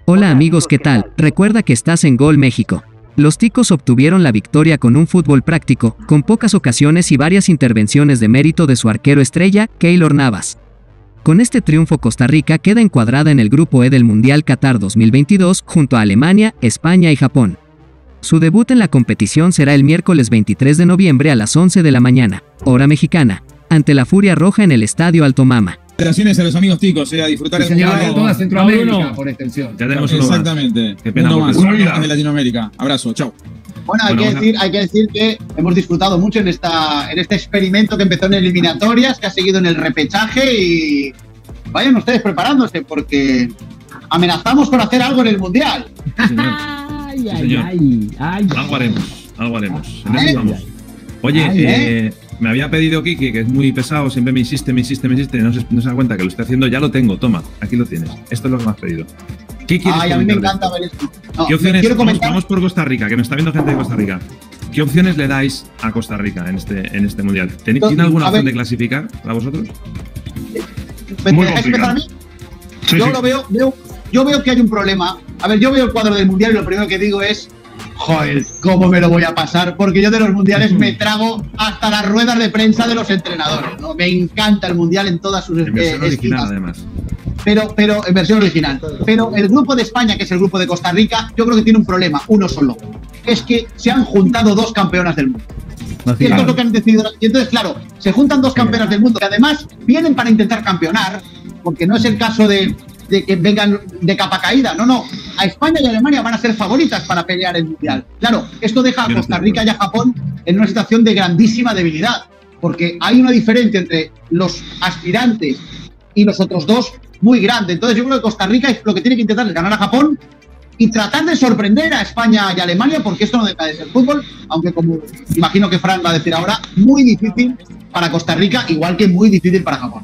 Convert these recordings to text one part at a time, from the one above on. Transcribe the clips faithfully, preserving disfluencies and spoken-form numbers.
Hola amigos, ¿qué tal? Recuerda que estás en Gol México. Los ticos obtuvieron la victoria con un fútbol práctico, con pocas ocasiones y varias intervenciones de mérito de su arquero estrella, Keylor Navas. Con este triunfo Costa Rica queda encuadrada en el grupo E del Mundial Qatar dos mil veintidós junto a Alemania, España y Japón. Su debut en la competición será el miércoles veintitrés de noviembre a las once de la mañana, hora mexicana, ante la Furia Roja en el Estadio Alto Mama. Felicitaciones a los amigos ticos, eh, a disfrutar sí, el señor, mundial. toda Centroamérica, uno. por extensión. Ya tenemos uno Exactamente. Más. Qué pena, uno más, uno uno más. más de Latinoamérica. Abrazo, chao. Bueno, hay, Bueno, que bueno. decir, hay que decir que hemos disfrutado mucho en, esta, en este experimento que empezó en eliminatorias, que ha seguido en el repechaje y vayan ustedes preparándose porque amenazamos con hacer algo en el Mundial. Sí, señor. Ay, Sí, ay, señor. ay, ay, Algo haremos, algo haremos. En Ay, eso vamos. Oye, Ay, eh, me había pedido Kiki, que es muy pesado, siempre me insiste, me insiste, me insiste, no se, no se da cuenta que lo estoy haciendo, ya lo tengo, toma, aquí lo tienes. Esto es lo que me has pedido. ¿Qué quieres Ay, a mí me comentar de encanta esto? ver esto. No, ¿Qué opciones? quiero Vamos, comentar. vamos por Costa Rica, que nos está viendo gente de Costa Rica. ¿Qué opciones le dais a Costa Rica en este, en este mundial? ¿Tiene, ¿tiene alguna A ver. opción de clasificar para vosotros? ¿Me Muy dejáis empezar a mí? Sí, yo sí. lo veo, veo, yo veo que hay un problema. A ver, yo veo el cuadro del Mundial y lo primero que digo es, joder, ¿cómo me lo voy a pasar? Porque yo de los Mundiales me trago hasta las ruedas de prensa de los entrenadores, ¿no? Me encanta el Mundial en todas sus En versión eh, original, esquinas. además. Pero, pero en versión original. Pero el grupo de España, que es el grupo de Costa Rica, yo creo que tiene un problema, uno solo. Es que se han juntado dos campeonas del mundo. Y esto es lo que han decidido. Y entonces, claro, se juntan dos campeonas del mundo que además vienen para intentar campeonar, porque no es el caso de, de que vengan de capa caída. No, no. A España y a Alemania van a ser favoritas para pelear el mundial. Claro, esto deja a Yo no Costa estoy de Rica y a Japón en una situación de grandísima debilidad, porque hay una diferencia entre los aspirantes y los otros dos muy grande. Entonces yo creo que Costa Rica lo que tiene que intentar es ganar a Japón y tratar de sorprender a España y a Alemania, porque esto no deja de ser fútbol, aunque como imagino que Fran va a decir ahora, muy difícil para Costa Rica, igual que muy difícil para Japón.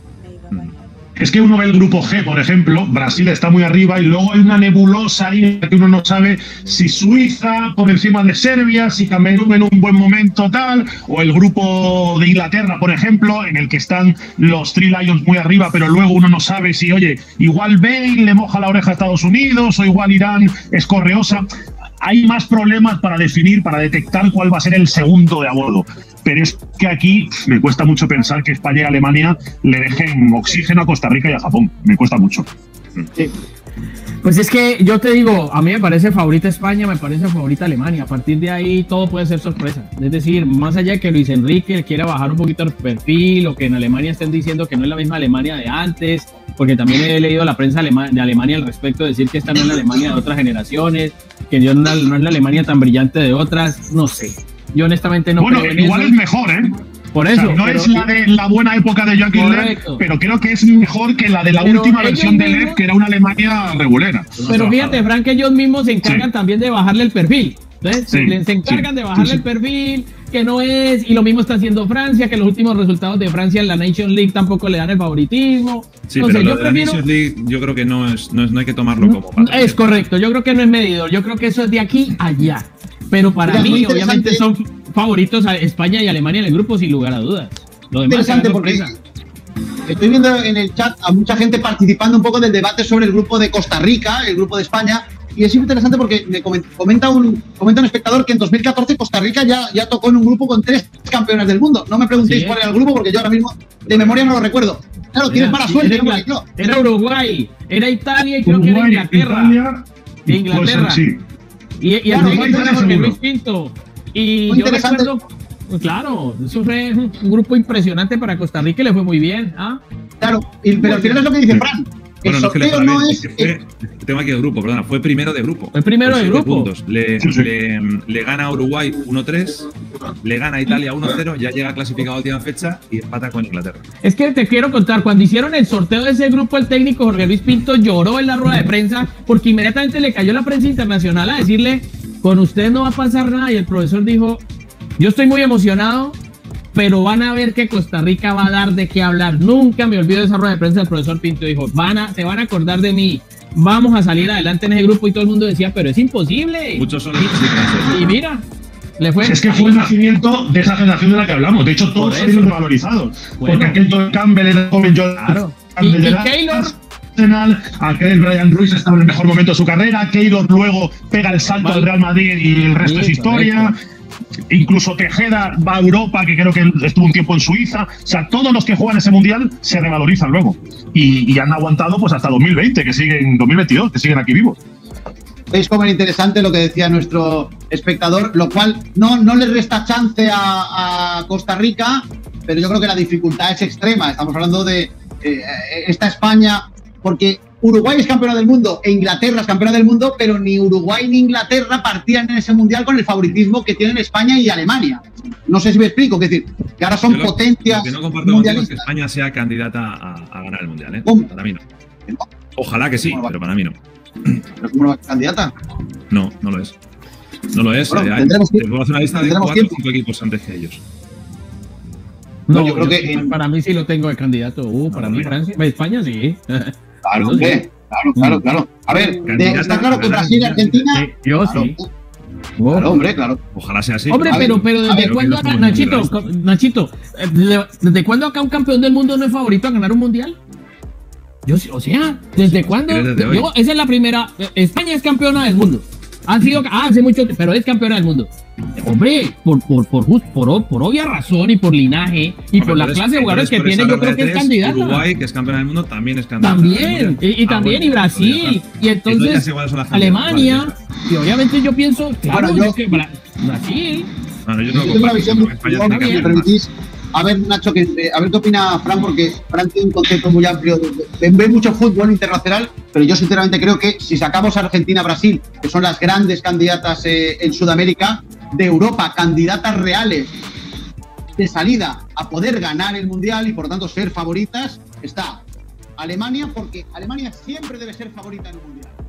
Es que uno ve el grupo G, por ejemplo, Brasil está muy arriba y luego hay una nebulosa ahí en la que uno no sabe si Suiza por encima de Serbia, si Camerún en un buen momento tal, o el grupo de Inglaterra, por ejemplo, en el que están los Three Lions muy arriba, pero luego uno no sabe si, oye, igual Bale le moja la oreja a Estados Unidos o igual Irán es correosa. Hay más problemas para definir, para detectar cuál va a ser el segundo de a bordo. Pero es que aquí me cuesta mucho pensar que España y Alemania le dejen oxígeno a Costa Rica y a Japón. Me cuesta mucho. Sí. Pues es que yo te digo, a mí me parece favorita España, me parece favorita Alemania. A partir de ahí todo puede ser sorpresa. Es decir, más allá de que Luis Enrique quiera bajar un poquito el perfil o que en Alemania estén diciendo que no es la misma Alemania de antes, porque también he leído la prensa alema- de Alemania al respecto, decir que esta no es la Alemania de otras generaciones, que yo no, no es la Alemania tan brillante de otras, no sé. Yo honestamente no bueno, creo en igual eso. es mejor, ¿eh? Por O eso. sea, no pero- es la de la buena época de Joachim Löw, Correcto. pero creo que es mejor que la de la Pero última ellos versión de mismos- Löw, que era una Alemania regulera. Pero fíjate, Frank, que ellos mismos se encargan Sí. también de bajarle el perfil. ¿Ves? Sí, Se encargan sí, de bajarle sí, sí. el perfil, que no es, y lo mismo está haciendo Francia, que los últimos resultados de Francia en la Nation League tampoco le dan el favoritismo. Sí, no pero sé, lo yo de la prefiero. Nations League yo creo que no, es, no, es, no hay que tomarlo como patrón. Es correcto, yo creo que no es medidor, yo creo que eso es de aquí a allá. Pero para Mira, muy mí, interesante. obviamente, son favoritos a España y Alemania en el grupo, sin lugar a dudas. Lo demás será Interesante porque sorpresa. estoy viendo en el chat a mucha gente participando un poco del debate sobre el grupo de Costa Rica, el grupo de España, y es interesante porque me comen- comenta un, comenta un espectador que en dos mil catorce Costa Rica ya, ya tocó en un grupo con tres campeonas del mundo. No me preguntéis Sí, cuál ¿eh? era el grupo porque yo ahora mismo de memoria no lo recuerdo. Claro, tienes mala sí, suerte, era, ¿no? Ingla- Porque, claro, era Uruguay, era Italia y creo que era Uruguay, Inglaterra. Italia, De Inglaterra. puede ser, sí. Y, y Claro, así muy que fuera Jorge seguro. Luis Pinto. Y Muy yo interesante. recuerdo, pues claro, eso fue un grupo impresionante para Costa Rica y le fue muy bien. ¿Ah? claro. Y- pero al final es lo que dice Fran. El Bueno, no es que le sorteo fuera no bien, es. es que fue, tengo aquí el grupo, perdona, fue primero de grupo. Fue primero Con de siete grupo. puntos. Le, Sí, sí. le, le gana a Uruguay uno tres, le gana a Italia uno cero, ya llega clasificado a última fecha y empata con Inglaterra. Es que te quiero contar, cuando hicieron el sorteo de ese grupo, el técnico Jorge Luis Pinto lloró en la rueda de prensa porque inmediatamente le cayó la prensa internacional a decirle, con usted no va a pasar nada. Y el profesor dijo, yo estoy muy emocionado, pero van a ver que Costa Rica va a dar de qué hablar. Nunca me olvido de esa rueda de prensa del profesor Pinto. Dijo, van a, se van a acordar de mí, vamos a salir adelante en ese grupo. Y todo el mundo decía, pero es imposible. Muchos son los que sí creen. Y mira, le fue. Es que fue el nacimiento de esa generación de la que hablamos. De hecho, todos Por eso. salieron valorizados. Bueno. Porque aquel Joel Campbell era joven, Joel Claro. Y, Campbell y era- Keylor, Arsenal, aquel Brian Ruiz está en el mejor momento de su carrera, Keylor luego pega el salto al Real Madrid y el resto es historia. Incluso Tejeda va a Europa, que creo que estuvo un tiempo en Suiza. O sea, todos los que juegan ese mundial se revalorizan luego. Y, y han aguantado pues hasta dos mil veinte, que siguen, dos mil veintidós, que siguen aquí vivos. Veis cómo era interesante lo que decía nuestro espectador, lo cual no, no le resta chance a, a Costa Rica, pero yo creo que la dificultad es extrema. Estamos hablando de eh, esta España, porque Uruguay es campeona del mundo e Inglaterra es campeona del mundo, pero ni Uruguay ni Inglaterra partían en ese mundial con el favoritismo que tienen España y Alemania. No sé si me explico, es decir, que ahora son Yo lo, potencias. Lo que no comparto contigo es que España sea candidata a, a ganar el mundial, ¿eh? ¿Cómo? Para mí no. Ojalá que sí, pero para mí no. ¿Pero cómo no va a ser candidata? No, no lo es. No lo es. Bueno, eh, tendremos hay, que- te puedo hacer una lista de tendremos cuatro o tiempo. cinco equipos antes que ellos. No, No, yo creo que en- para mí sí lo tengo de candidato. Uh, para No, mí no. Francia, España sí. Claro, hombre, claro, claro, claro. A ver, de- Candidata está claro a que ganar Brasil y el mundial. Argentina. Sí, yo Claro, sí. Oh. claro, hombre, claro. Ojalá sea así. Hombre, a ver, pero, pero a ¿desde ver, cuándo, creo que no Nachito, somos muy Nachito, eh, ¿desde, desde cuándo acá un campeón del mundo no es favorito a ganar un mundial? Yo sí, o sea, ¿desde cuándo? quieres desde hoy. Yo- esa es la primera. eh, España es campeona del mundo. Han sido, ah, hace mucho, pero es campeona del mundo. Hombre, por, por, por, just- por, por obvia razón y por linaje y por la Entonces- clase de jugadores que entonces, tiene, por yo esa creo que es regla de tres, candidata. Uruguay, que es campeona del mundo, también es candidata. También, y, y Ah, también, bueno, y Brasil, pues ya está. y entonces ya sé cuáles son las Alemania, candidatas. Vale, y obviamente yo pienso, claro, Bueno, yo- yo que Bra- Brasil, Bueno, yo Yo no tengo una comparto, visión creo muy que España yo, tiene que si me hacer más. permitís. A ver, Nacho, que, eh, a ver qué opina Fran, porque Fran tiene un concepto muy amplio. de- de- Ve mucho fútbol internacional, pero yo sinceramente creo que si sacamos a Argentina, Brasil, que son las grandes candidatas eh, en Sudamérica, de Europa, candidatas reales de salida a poder ganar el Mundial y por lo tanto ser favoritas, está Alemania, porque Alemania siempre debe ser favorita en el Mundial.